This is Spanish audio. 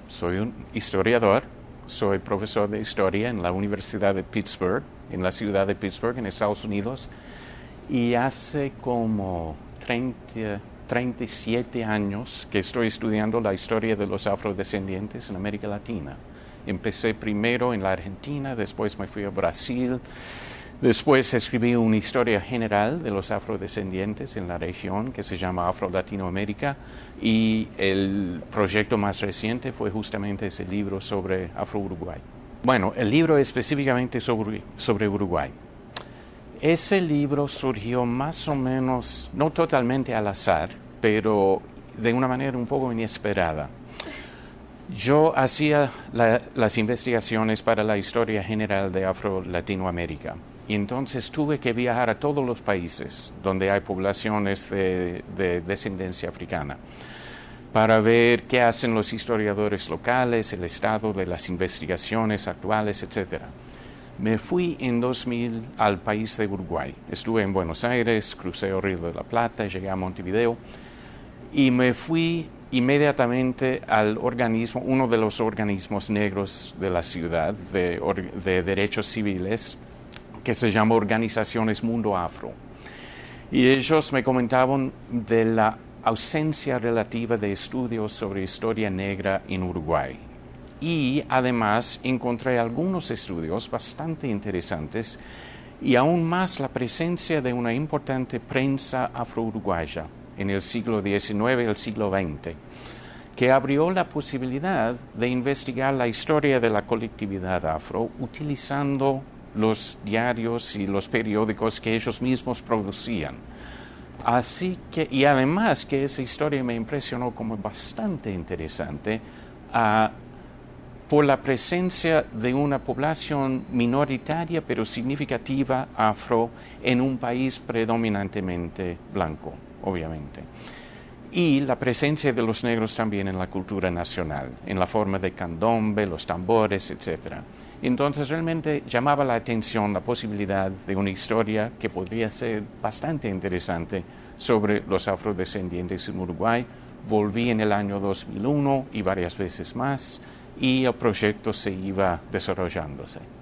soy un historiador, soy profesor de historia en la Universidad de Pittsburgh, en la ciudad de Pittsburgh, en Estados Unidos, y hace como 37 años que estoy estudiando la historia de los afrodescendientes en América Latina. Empecé primero en la Argentina, después me fui a Brasil, después escribí una historia general de los afrodescendientes en la región que se llama Afro-Latinoamérica, y el proyecto más reciente fue justamente ese libro sobre Afro-Uruguay. Bueno, el libro específicamente sobre Uruguay. Ese libro surgió más o menos, no totalmente al azar, pero de una manera un poco inesperada. Yo hacía las investigaciones para la historia general de Afro-Latinoamérica, y entonces tuve que viajar a todos los países donde hay poblaciones de descendencia africana para ver qué hacen los historiadores locales, el estado de las investigaciones actuales, etc. Me fui en 2000 al país de Uruguay. Estuve en Buenos Aires, crucé el Río de la Plata, llegué a Montevideo y me fui inmediatamente al organismo, uno de los organismos negros de la ciudad de derechos civiles, que se llama Organizaciones Mundo Afro. Y ellos me comentaban de la ausencia relativa de estudios sobre historia negra en Uruguay. Y además encontré algunos estudios bastante interesantes y aún más la presencia de una importante prensa afro-uruguaya en el siglo XIX y el siglo XX, que abrió la posibilidad de investigar la historia de la colectividad afro utilizando los diarios y los periódicos que ellos mismos producían. Así que, y además que esa historia me impresionó como bastante interesante por la presencia de una población minoritaria pero significativa afro en un país predominantemente blanco, obviamente. Y la presencia de los negros también en la cultura nacional, en la forma de candombe, los tambores, etc. Entonces realmente llamaba la atención la posibilidad de una historia que podría ser bastante interesante sobre los afrodescendientes en Uruguay. Volví en el año 2001 y varias veces más, y el proyecto se iba desarrollándose.